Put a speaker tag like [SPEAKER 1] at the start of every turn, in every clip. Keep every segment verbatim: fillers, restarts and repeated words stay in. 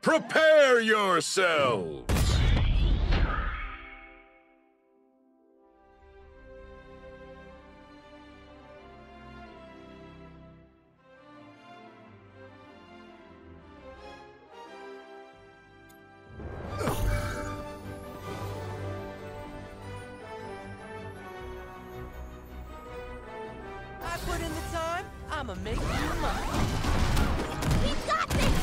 [SPEAKER 1] Prepare yourselves!
[SPEAKER 2] I put in the time, I'ma make you mine.
[SPEAKER 3] We've got this!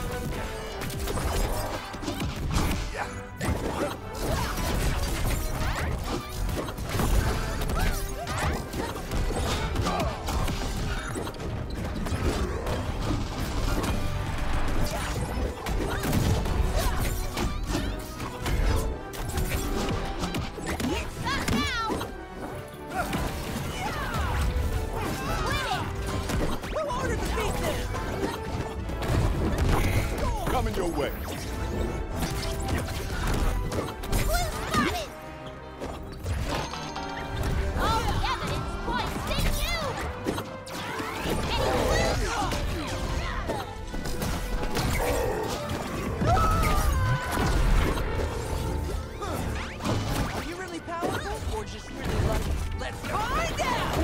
[SPEAKER 1] Coming your way.
[SPEAKER 3] All the evidence points to you!
[SPEAKER 2] Are you really powerful, or just really lucky? Let's find out!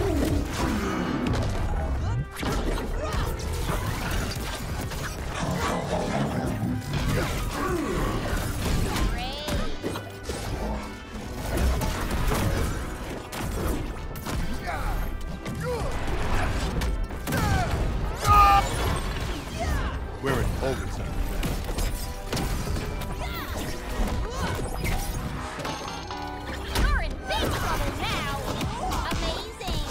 [SPEAKER 1] We're in overtime.
[SPEAKER 3] You're in big trouble now! Amazing!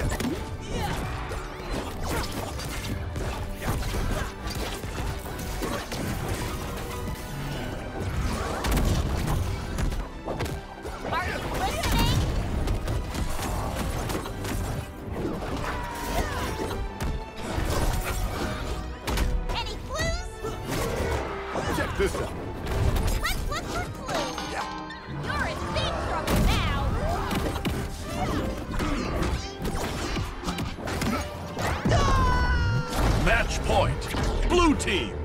[SPEAKER 3] Are you listening? Any clues?
[SPEAKER 1] Check this out.
[SPEAKER 3] Let's look for clues! You're in big trouble now!
[SPEAKER 1] Match point. Blue team.